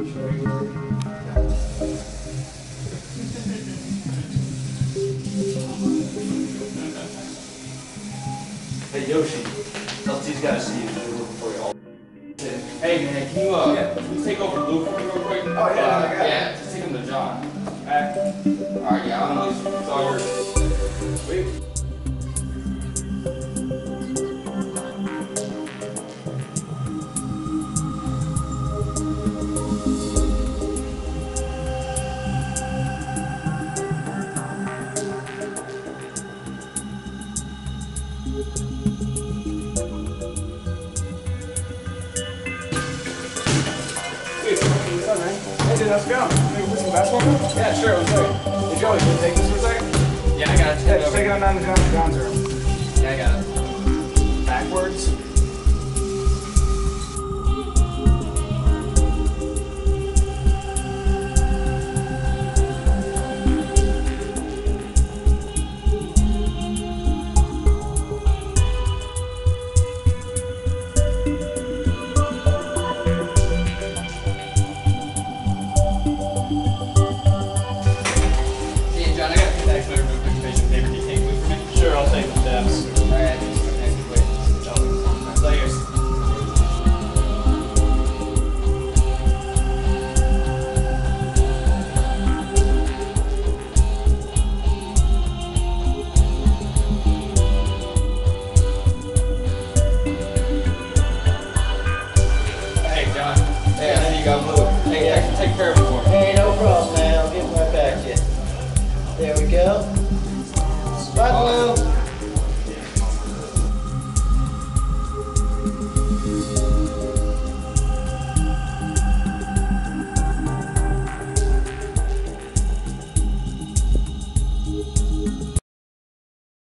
Hey Yoshi, LT's gotta see you. We're looking for you all. Hey man, can you take over Blue for me real quick? Oh yeah, yeah, just take him to John. Alright, yeah, I'm gonna lose you. It's all yours. Sweet. What's up, man? Hey, dude, let's go. Maybe put some basketball on? Yeah, sure, let's go. Hey, Joey, can you take this for a second? Yeah, I got it. Yeah, just take it on down to John's room. Yeah, I got it.